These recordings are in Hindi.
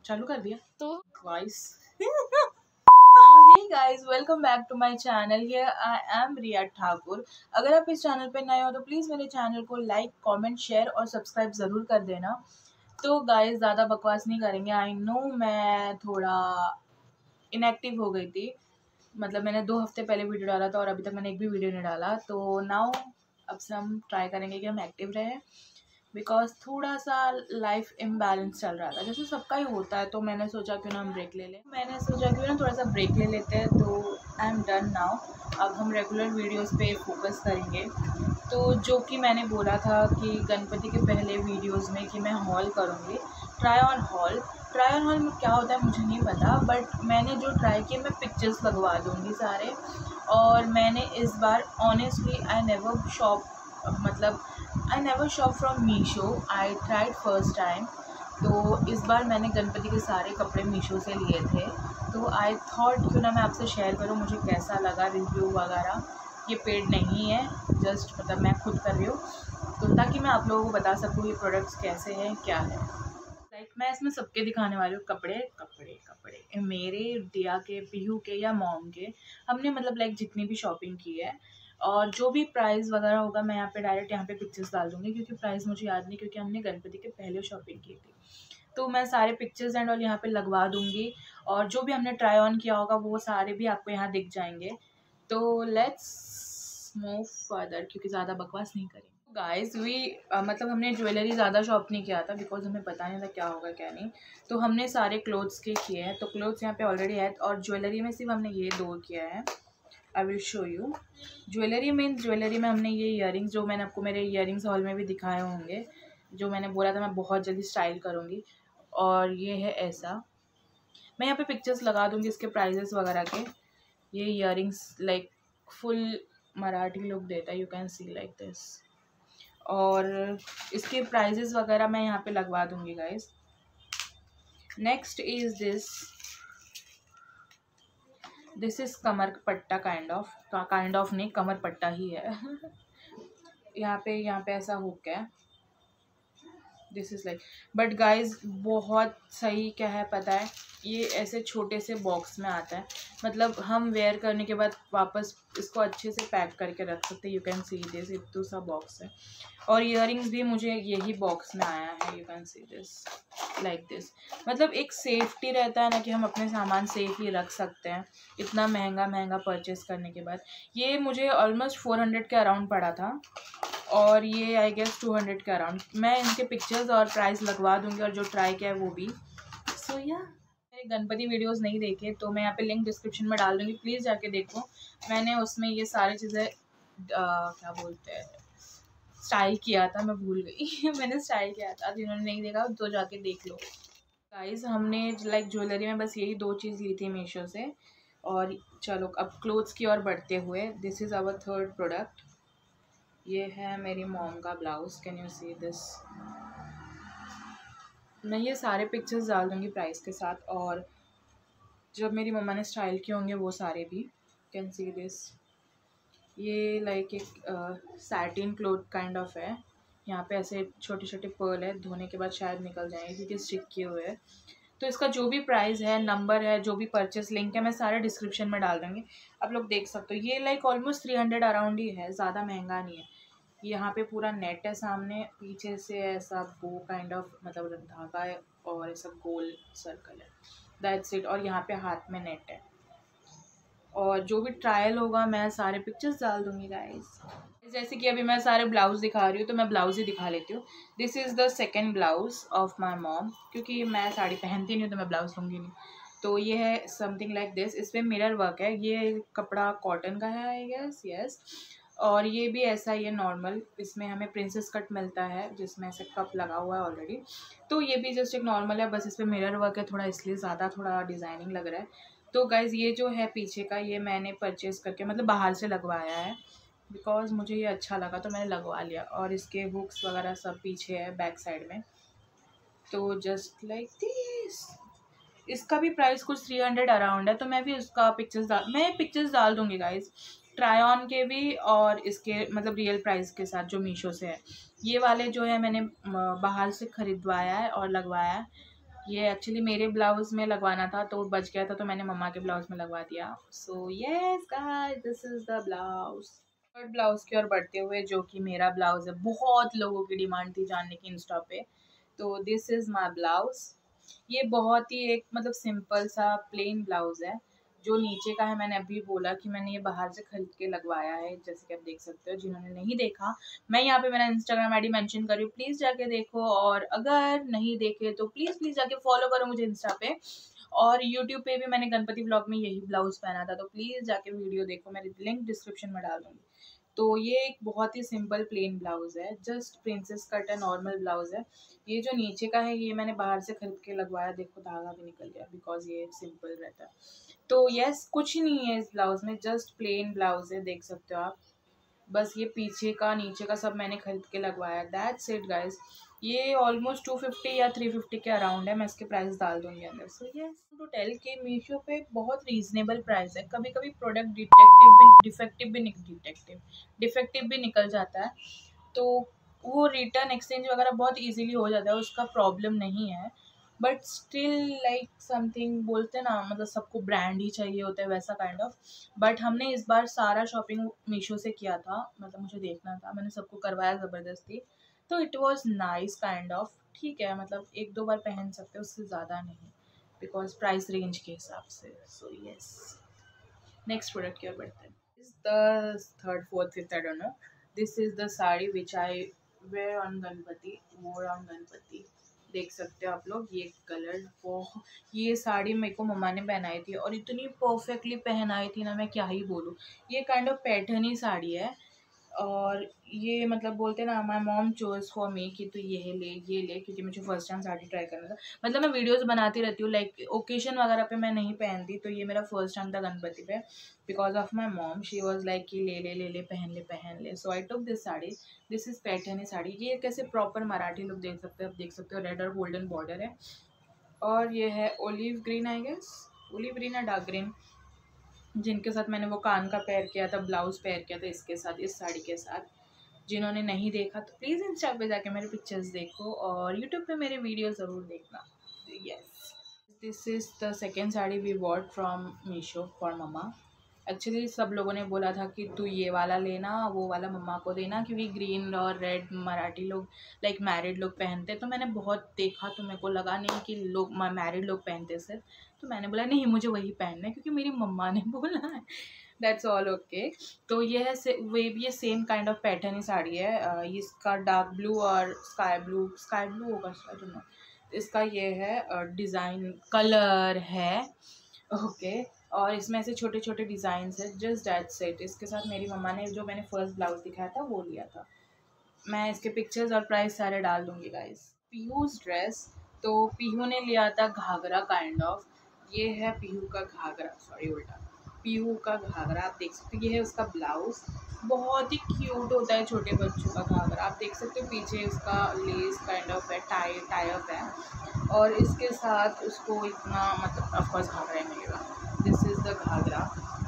चालू कर दिया तो guys. Hey guys, welcome back to my channel. Here I am Riya Thakur. अगर आप इस चैनल पे नए हो तो प्लीज़ मेरे चैनल को लाइक, कमेंट, शेयर और सब्सक्राइब ज़रूर कर देना। तो गाइस, ज़्यादा बकवास नहीं करेंगे। आई नो मैं थोड़ा इनएक्टिव हो गई थी, मतलब मैंने 2 हफ्ते पहले वीडियो डाला था और अभी तक मैंने एक भी वीडियो नहीं डाला। तो नाउ अब से हम ट्राई करेंगे कि हम एक्टिव रहें, बिकॉज थोड़ा सा लाइफ इम्बैलेंस चल रहा था, जैसे सबका ही होता है। तो मैंने सोचा क्यों ना हम ब्रेक ले लें, थोड़ा सा ब्रेक ले लेते हैं। तो आई एम डन नाउ। अब हम रेगुलर वीडियोस पे फोकस करेंगे। तो जो कि मैंने बोला था कि गणपति के पहले वीडियोस में कि मैं हॉल करूँगी, try on haul. Try on haul में क्या होता है मुझे नहीं पता, बट मैंने जो ट्राई किया, मैं पिक्चर्स लगवा दूँगी सारे। और मैंने इस बार honestly I never shop from Meesho. I tried first time. तो इस बार मैंने गणपति के सारे कपड़े मीशो से लिए थे। तो आई थॉट क्यों ना मैं आपसे शेयर करूँ मुझे कैसा लगा, रिव्यू वगैरह। ये पेड नहीं है, जस्ट मतलब मैं खुद कर रही हूँ, तो ताकि मैं आप लोगों को बता सकूँ ये प्रोडक्ट्स कैसे हैं, क्या है। मैं इसमें सबके दिखाने वाली हूँ, कपड़े कपड़े कपड़े, मेरे, दिया के, पीहू के या मॉम के। हमने मतलब जितनी भी शॉपिंग की है, और जो भी प्राइस वगैरह होगा मैं यहाँ पे डायरेक्ट यहाँ पे पिक्चर्स डाल दूँगी, क्योंकि प्राइस मुझे याद नहीं, क्योंकि हमने गणपति के पहले शॉपिंग की थी। तो मैं सारे पिक्चर्स एंड ऑल यहाँ पे लगवा दूँगी, और जो भी हमने ट्राई ऑन किया होगा वो सारे भी आपको यहाँ दिख जाएंगे। तो लेट्स मूव फर्दर, क्योंकि ज़्यादा बकवास नहीं करेंगे। गाइस मतलब हमने ज्वेलरी ज़्यादा शॉप नहीं किया था, बिकॉज हमें पता नहीं था क्या होगा क्या नहीं। तो हमने सारे क्लोथ्स के किए हैं। तो क्लोथ्स यहाँ पे ऑलरेडी है, और ज्वेलरी में सिर्फ हमने ये 2 किया है। I will show you. Jewellery में हमने ये ईयरिंग्स, जो मैंने आपको मेरे ईयरिंग्स हॉल में भी दिखाए होंगे, जो मैंने बोला था मैं बहुत जल्दी स्टाइल करूँगी। और ये है ऐसा, मैं यहाँ पे पिक्चर्स लगा दूँगी इसके प्राइजेस वगैरह के। ये ईयरिंग्स फुल मराठी लुक देता है, you can see like this. और इसके प्राइजेस वगैरह मैं यहाँ पे लगवा दूँगी guys. Next is this is कमर पट्टा, काइंड ऑफ नहीं, कमर पट्टा ही है। यहाँ पे ऐसा हुक है। दिस इज़ बट गाइज बहुत सही क्या है पता है, ये ऐसे छोटे से बॉक्स में आता है, मतलब हम वेयर करने के बाद वापस इसको अच्छे से पैक करके रख सकते हैं। यू कैन सी दिस, इतना सा बॉक्स है। और ईयरिंग्स भी मुझे यही बॉक्स में आया है, you can see this like this. मतलब एक सेफ्टी रहता है ना, कि हम अपने सामान सेफली रख सकते हैं इतना महंगा परचेस करने के बाद। ये मुझे ऑलमोस्ट 400 के अराउंड पड़ा था, और ये आई गेस 200 के अराउंड। मैं इनके पिक्चर्स और प्राइस लगवा दूंगी, और जो ट्राई किया है वो भी। सो या मेरे गणपति वीडियोस नहीं देखे तो मैं यहाँ पे लिंक डिस्क्रिप्शन में डाल दूंगी, प्लीज़ जाके देखो। मैंने उसमें ये सारी चीज़ें क्या बोलते हैं, स्टाइल किया था, मैं भूल गई। मैंने स्टाइल किया था, जिन्होंने नहीं देखा तो जाके देख लो गाइस। हमने ज्वेलरी में बस यही 2 चीज़ ली थी मीशो से। और चलो अब क्लोथ्स की ओर बढ़ते हुए, this is our third product. ये है मेरी मॉम का blouse, can you see this. मैं ये सारे पिक्चर्स डाल दूँगी प्राइस के साथ, और जब मेरी मम्मा ने स्टाइल किए होंगे वो सारे भी। Can see this. ये एक सैटिन क्लोथ काइंड ऑफ है। यहाँ पे ऐसे छोटे छोटे पर्ल है, धोने के बाद शायद निकल जाएंगे क्योंकि स्टिक किए हुए हैं। तो इसका जो भी प्राइस है, नंबर है, जो भी परचेस लिंक है, मैं सारे डिस्क्रिप्शन में डाल दूँगी, आप लोग देख सकते हो। ये ऑलमोस्ट 300 अराउंड ही है, ज़्यादा महंगा नहीं है। यहाँ पे पूरा नेट है, सामने पीछे से ऐसा बो काइंड ऑफ मतलब धागा है, और ऐसा गोल सर्कल है, दैट्स इट। और यहाँ पे हाथ में नेट है, और जो भी ट्रायल होगा मैं सारे पिक्चर्स डाल दूँगी गाइस। जैसे कि अभी मैं सारे ब्लाउज़ दिखा रही हूँ, तो मैं ब्लाउज़ ही दिखा लेती हूँ। This is the second blouse of my mom, क्योंकि मैं साड़ी पहनती नहीं हूँ तो मैं ब्लाउज़ लूँगी नहीं। तो ये है समथिंग लाइक दिस। इस पर मिरर वर्क है, ये कपड़ा कॉटन का है आई गेस, यस। और ये भी ऐसा ही है नॉर्मल, इसमें हमें प्रिंसेस कट मिलता है, जिसमें ऐसे कप लगा हुआ है ऑलरेडी। तो ये भी जस्ट एक नॉर्मल है, बस इस पर मिरर वर्क है थोड़ा, इसलिए ज़्यादा थोड़ा डिज़ाइनिंग लग रहा है। तो गाइज़ ये जो है पीछे का, ये मैंने परचेज़ करके मतलब बाहर से लगवाया है, बिकॉज़ मुझे ये अच्छा लगा तो मैंने लगवा लिया। और इसके हुक्स वगैरह सब पीछे है बैक साइड में। तो जस्ट लाइक दिस। इसका भी प्राइस कुछ 300 अराउंड है, तो मैं भी उसका पिक्चर्स डाल दूँगी गाइज़, ट्राई ऑन के भी और इसके मतलब रियल प्राइस के साथ, जो मीशो से है। ये वाले जो है मैंने बाहर से ख़रीदवाया है और लगवाया है। ये एक्चुअली मेरे ब्लाउज में लगवाना था तो बच गया था, तो मैंने मम्मा के ब्लाउज में लगवा दिया। So yes guys, this is the blouse. Third blouse की ओर बढ़ते हुए, जो कि मेरा ब्लाउज है, बहुत लोगों की डिमांड थी जानने की इंस्टा पे। तो दिस इज माई ब्लाउज। ये बहुत ही एक मतलब सिंपल सा प्लेन ब्लाउज है। जो नीचे का है, मैंने अभी बोला कि मैंने ये बाहर से खरीद के लगवाया है, जैसे कि आप देख सकते हो। जिन्होंने नहीं देखा, मैं यहाँ पे मेरा इंस्टाग्राम आईडी मेंशन कर रही हूँ, प्लीज़ जाके देखो। और अगर नहीं देखे तो प्लीज़ प्लीज़ जाके फॉलो करो मुझे इंस्टा पे। और यूट्यूब पे भी मैंने गणपति ब्लॉग में यही ब्लाउज पहना था, तो प्लीज़ जाके वीडियो देखो, मैं लिंक डिस्क्रिप्शन में डाल दूँगी। तो ये एक बहुत ही सिंपल प्लेन ब्लाउज़ है, जस्ट प्रिंसेस कट है, नॉर्मल ब्लाउज़ है। ये जो नीचे का है, ये मैंने बाहर से खरीद के लगवाया, देखो धागा भी निकल गया बिकॉज ये सिंपल रहता है। तो यस, कुछ ही नहीं है इस ब्लाउज़ में, जस्ट प्लेन ब्लाउज़ है, देख सकते हो आप। बस ये पीछे का नीचे का सब मैंने खरीद के लगवाया, दैट्स इट गाइस। ये ऑलमोस्ट 250 या 350 के अराउंड है, मैं इसके प्राइस डाल दूंगी अंदर। सो यस, टू टेल के मीशो पे बहुत रीजनेबल प्राइस है। कभी कभी प्रोडक्ट डिफेक्टिव भी निकल जाता है, तो वो रिटर्न एक्सचेंज वगैरह बहुत इजीली हो जाता है, उसका प्रॉब्लम नहीं है। बट स्टिल लाइक समथिंग बोलते हैं ना, मतलब सबको ब्रांड ही चाहिए होता है, वैसा काइंड ऑफ। बट हमने इस बार सारा शॉपिंग मीशो से किया था, मतलब मुझे देखना था, मैंने सबको करवाया ज़बरदस्ती। तो it was nice kind of, ठीक है, मतलब एक दो बार पहन सकते हो, उससे ज़्यादा नहीं, बिकॉज प्राइस रेंज के हिसाब से। सो यस, नेक्स्ट प्रोडक्ट की ओर बढ़ते हैं। Is the third fourth fifth, I don't know. This is the sari which I wear on Ganpati, wore on Ganpati. देख सकते हो आप लोग, ये कलर बहुत, ये साड़ी मेरे को मम्मा ने पहनाई थी और इतनी परफेक्टली पहनाई थी ना, मैं क्या ही बोलूँ। ये काइंड ऑफ पैठनी साड़ी है, और ये मतलब बोलते हैं ना, my mom chose for me कि तू ये ले, क्योंकि मुझे फर्स्ट टाइम साड़ी ट्राई करना था। मतलब मैं वीडियोस बनाती रहती हूँ, लाइक ओकेशन वगैरह पे मैं नहीं पहनती, तो ये मेरा फर्स्ट टाइम था गणपति पे। Because of my mom, she was like कि ले पहन ले। So I took this sari. This is Paithani sari. ये कैसे प्रॉपर मराठी लुक देख सकते हो, आप देख सकते हो, रेड और गोल्डन बॉर्डर है। और ये है olive green, I guess olive green या डार्क ग्रीन, जिनके साथ मैंने वो कान का पेयर किया था, ब्लाउज पेयर किया था इसके साथ, इस साड़ी के साथ। जिन्होंने नहीं देखा तो प्लीज़ इंस्टा पे जाके मेरे पिक्चर्स देखो, और यूट्यूब पे मेरे वीडियो ज़रूर देखना। Yes, this is the second sari we bought from Meesho for मम्मा। एक्चुअली सब लोगों ने बोला था कि तू ये वाला लेना, वो वाला मम्मा को देना, क्योंकि ग्रीन और रेड मराठी लोग, लाइक मैरिड लोग पहनते। तो मैंने बहुत देखा, तो मेरे को लगा नहीं कि लोग मैरिड लोग पहनते सिर्फ, तो मैंने बोला नहीं, मुझे वही पहनना है क्योंकि मेरी मम्मा ने बोला है। That's all okay. तो ये है वे भी ये सेम काइंड ऑफ पैटर्न ही साड़ी है। इसका डार्क ब्लू और स्काई ब्लू होगा शायद, इसका ये है डिज़ाइन कलर है, ओके। और इसमें ऐसे छोटे छोटे डिज़ाइंस है, जस्ट दैट सेट। इसके साथ मेरी मम्मा ने जो मैंने फर्स्ट ब्लाउज दिखाया था वो लिया था। मैं इसके पिक्चर्स और प्राइस सारे डाल दूँगी गाइस। पीयू's ड्रेस, तो पीहू ने लिया था घाघरा काइंड ऑफ। ये है पीहू का घाघरा, सॉरी उल्टा, पीहू का घाघरा आप देख सकते हो। ये है उसका ब्लाउज, बहुत ही क्यूट होता है छोटे बच्चों का घाघरा। आप देख सकते हो पीछे उसका लेस काइंड ऑफ है, टाई अप है, और इसके साथ उसको इतना मतलब ऑफकोर्स घाघरा ही मिलेगा। This is the ghagra.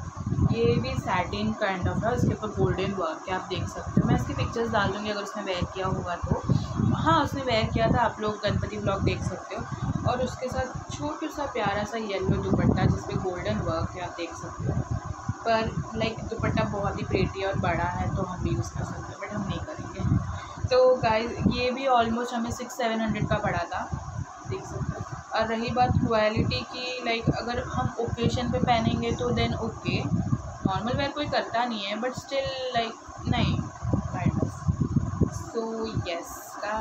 ये भी सैटिन काइंड ऑफ है, उसके ऊपर गोल्डन वर्क है, आप देख सकते हो। मैं इसकी पिक्चर्स डाल दूँगी अगर उसने वेयर किया होगा तो। हाँ, उसने वेयर किया था, आप लोग गणपति ब्लॉग देख सकते हो। और उसके साथ छोटा सा प्यारा सा येलो दुपट्टा जिस पे गोल्डन वर्क है, आप देख सकते हो। पर लाइक दुपट्टा बहुत ही प्रेटी और बड़ा है, तो हम भी यूज़ कर सकते हैं, बट हम नहीं करेंगे। तो गाइस, ये भी ऑलमोस्ट हमें 600-700 का पड़ा था, देख सकते हो। और रही बात क्वालिटी की, लाइक अगर हम ओकेशन पे पहनेंगे तो देन ओके, नॉर्मल वेयर कोई करता नहीं है, बट स्टिल लाइक नहीं kind of. So yes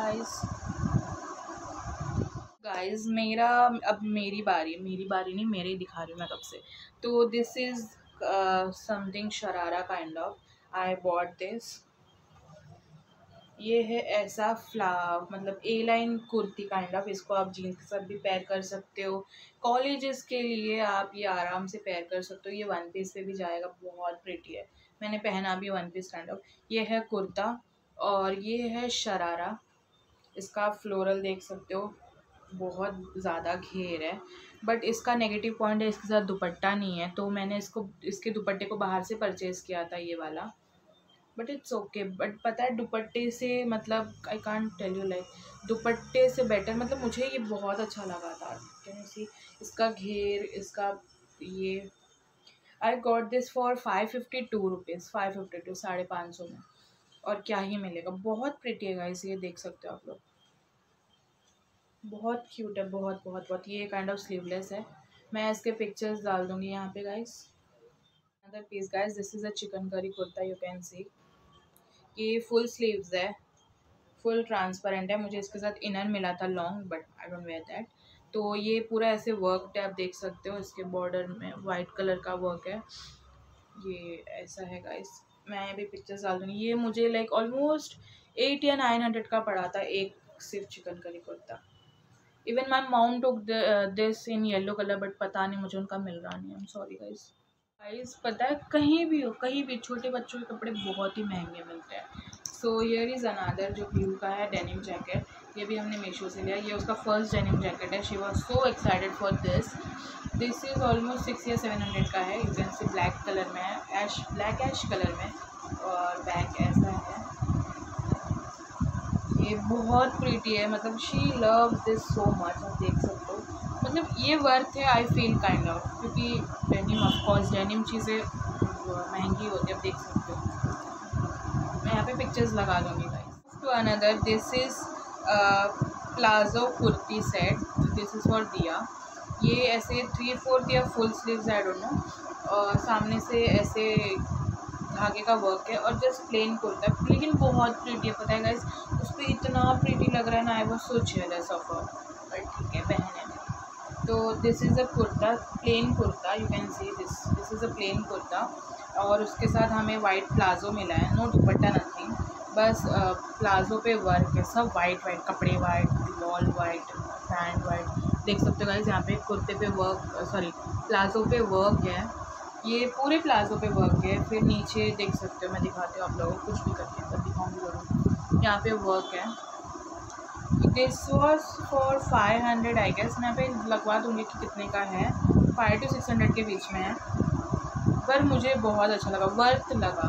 guys, मेरा अब मेरी बारी नहीं, मेरे ही दिखा रही हूँ मैं कब से। तो this is something sharara kind of, I bought this. ये है ऐसा मतलब A line kurti kind of. इसको आप जीन्स के साथ भी पेयर कर सकते हो, कॉलेजेस के लिए आप ये आराम से पेयर कर सकते हो। ये वन पीस पे भी जाएगा, बहुत प्रिटी है, मैंने पहना भी वन पीस काइंड ऑफ। ये है कुर्ता, और ये है शरारा। इसका आप फ्लोरल देख सकते हो, बहुत ज़्यादा घेर है, बट इसका नेगेटिव पॉइंट है इसके साथ दुपट्टा नहीं है, तो मैंने इसके दुपट्टे को बाहर से परचेज़ किया था, ये वाला। But it's okay. बट पता है दुपट्टे से मतलब I can't tell you like दुपट्टे से बेटर मतलब मुझे ये बहुत अच्छा लगा था। कैन सी इसका घेर, इसका ये I got this for 552 rupees, 552, 550 में। और क्या ही मिलेगा, बहुत प्रिटी है गाइस, ये देख सकते हो आप लोग, बहुत क्यूट है, बहुत बहुत बहुत। ये काइंड ऑफ स्लीवलेस है, मैं इसके पिक्चर्स डाल दूँगी यहाँ पे guys. Another piece guys, this is a chikankari kurta, you can see. ये फुल स्लीव्स है, फुल ट्रांसपेरेंट है। मुझे इसके साथ इनर मिला था long, but I don't wear that. तो ये पूरा ऐसे वर्क है, आप देख सकते हो, इसके बॉर्डर में वाइट कलर का वर्क है। ये ऐसा है गाइस, मैं भी पिक्चर्स डाल दूँगी। ये मुझे लाइक ऑलमोस्ट 8 या 900 का पड़ा था एक सिर्फ chikankari kurta. Even my mom took this in yellow colour, but पता नहीं मुझे उनका मिल रहा नहीं, I am sorry guys. Guys पता है कहीं भी हो, कहीं भी छोटे बच्चों के कपड़े बहुत ही महंगे मिलते हैं। सो हियर इज़ अनदर जो ब्लू का है डेनिम जैकेट, ये भी हमने मीशो से लिया। ये उसका फर्स्ट डेनिम जैकेट है। She was so excited for this. This is almost 600 या 700 का है। You can see black colour में है, ब्लैक ऐश कलर में, और बैक ऐसा है। ये बहुत प्रीटी है, मतलब she love this so much, आप देख सकते हो। मतलब ये वर्थ है आई फील काइंड ऑफ, क्योंकि डेनिम ऑफकोर्स डेनिम चीज़ें महंगी होती है, आप देख सकते हो। मैं यहाँ पे पिक्चर्स लगा दूँगी guys. To another, this is palazzo kurti set, this is for दिया। ये ऐसे 3/4 या full sleeves, I don't know, और सामने से ऐसे धागे का वर्क है, और जस्ट प्लेन कुर्ता है, लेकिन बहुत प्रीटी है। पता है गाइस, उस पर इतना प्रीटी लग रहा है ना, I was so jealous of her, but ठीक है, बहन है मेरी। तो this is a kurta, plain kurta, you can see this is a plain kurta, और उसके साथ हमें वाइट प्लाजो मिला है, नो दुपट्टा नथिंग, बस प्लाजो पे वर्क है, सब वाइट वाइट कपड़े, white wall, white pants, white, देख सकते हो गाइस। यहाँ पे कुर्ते पे वर्क, सॉरी प्लाजो पे वर्क है, ये पूरे प्लाजो पे वर्क है। फिर नीचे देख सकते हो, मैं दिखाती हूँ आप लोगों को, कुछ भी करके पर दिखाऊंगी जरूर। यहाँ पे वर्क है। This was for 500 I guess, मैं पे लगवा दूँगी कि कितने का है, 500 to 600 के बीच में है, पर मुझे बहुत अच्छा लगा, वर्थ लगा।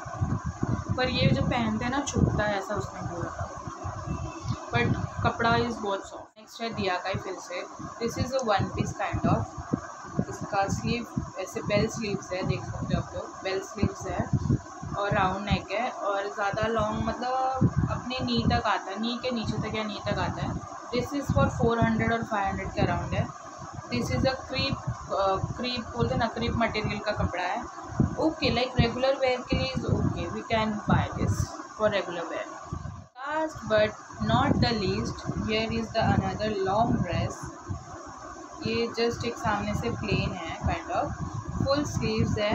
पर ये जो पहनते हैं ना छुपता है, ऐसा उसने बोला था, बट कपड़ा इज़ बहुत सॉफ्ट। नेक्स्ट है दिया का ही फिर से, this is a one piece kind of. इसका स्लीव ऐसे बेल स्लीव्स है, देख सकते हो आप लोग, बेल स्लीव्स है, और राउंड नेक है, और ज़्यादा लॉन्ग मतलब अपने नी तक आता है, नी के नीचे तक या नी तक आता है। दिस इज़ फॉर 400 और 500 के अराउंड है। दिस इज़ अ क्रीप बोलते ना, क्रीप मटेरियल का कपड़ा है। ओके, लाइक रेगुलर वेयर के लिए is okay, we can buy this for regular wear. Last but not the least, here is the another long dress. ये जस्ट एक सामने से प्लेन है काइंड ऑफ, फुल स्लीव्स है,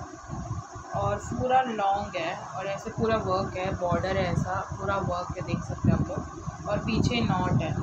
और पूरा लॉन्ग है, और ऐसे पूरा वर्क है, बॉर्डर है, ऐसा पूरा वर्क है, देख सकते हैं आप लोग, और पीछे नॉट है।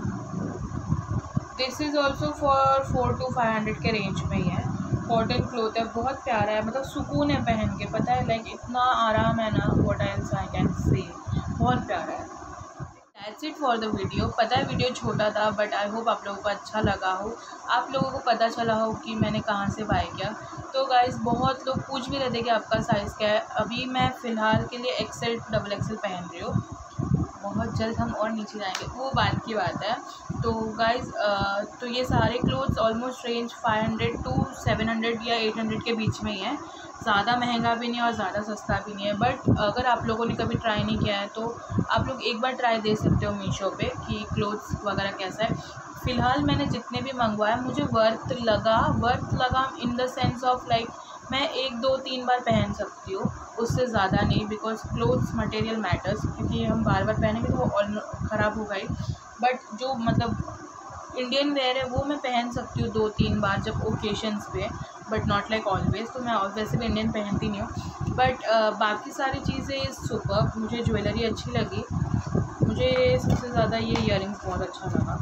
This is also for 400 to 500 के रेंज में ही है। कॉटन क्लोथ है, बहुत प्यारा है, मतलब सुकून है पहन के, पता है लाइक इतना आराम है ना, what else I can say, बहुत प्यारा है। That's it for the video. पता है वीडियो छोटा था, बट आई होप आप लोगों को अच्छा लगा हो, आप लोगों को पता चला हो कि मैंने कहाँ से बाय किया। तो गाइज़ बहुत लोग पूछ भी रहे थे कि आपका साइज़ क्या है। अभी मैं फ़िलहाल के लिए XL to XXL पहन रही हूँ, बहुत जल्द हम और नीचे जाएंगे, वो बात की बात है। तो गाइज़ तो ये सारे क्लोथ्स ऑलमोस्ट रेंज 500 to 700 या 800 के बीच में ही है, ज़्यादा महंगा भी नहीं और ज़्यादा सस्ता भी नहीं है। बट अगर आप लोगों ने कभी ट्राई नहीं किया है तो आप लोग एक बार ट्राई दे सकते हो मीशो पे कि क्लोथ्स वगैरह कैसा है। फ़िलहाल मैंने जितने भी मंगवाया मुझे वर्थ लगा in the sense of like मैं 1 2 3 बार पहन सकती हूँ, उससे ज़्यादा नहीं, बिकॉज क्लोथ्स मटेरियल मैटर्स, क्योंकि हम बार बार पहनेंगे तो वो ख़राब हो गई। बट जो मतलब इंडियन वेयर है वो मैं पहन सकती हूँ 2-3 बार जब ओकेशंस पे, बट नॉट लाइक ऑलवेज। तो मैं वैसे भी इंडियन पहनती नहीं हूँ, बट बाकी सारी चीज़ें सुपर। मुझे ज्वेलरी अच्छी लगी, मुझे सबसे ज़्यादा ये ईयरिंग्स बहुत अच्छा लगा।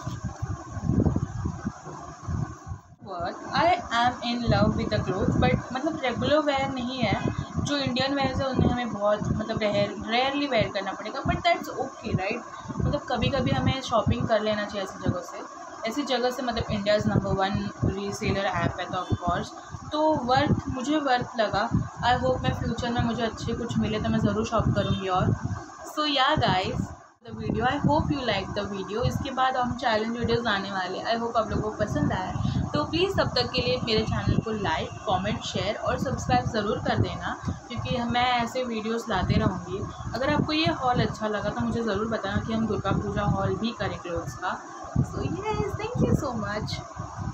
I am in love with the cloth, but मतलब रेगुलर वेयर नहीं है, जो इंडियन वेयर है उन्हें हमें बहुत मतलब रेयरली वेयर करना पड़ेगा, बट दैट्स ओके राइट। मतलब कभी कभी हमें शॉपिंग कर लेना चाहिए ऐसी जगह से, ऐसी जगह से, मतलब इंडियाज़ नंबर 1 रीसेलर ऐप है तो ऑफकोर्स तो मुझे वर्थ लगा। आई होप मैं फ्यूचर में मुझे अच्छे कुछ मिले तो मैं ज़रूर शॉप करूँगी। और so yeah guys the video, I hope you like the video. इसके बाद हम चैलेंज वीडियोज़ आने वाले, आई होप आप लोगों को पसंद आए। तो प्लीज़ तब तक के लिए मेरे चैनल को लाइक, कमेंट, शेयर और सब्सक्राइब ज़रूर कर देना, क्योंकि मैं ऐसे वीडियोस लाते रहूँगी। अगर आपको ये हॉल अच्छा लगा तो मुझे ज़रूर बताना कि हम दुर्गा पूजा हॉल भी करें क्लोथ्स का। So yes, thank you so much.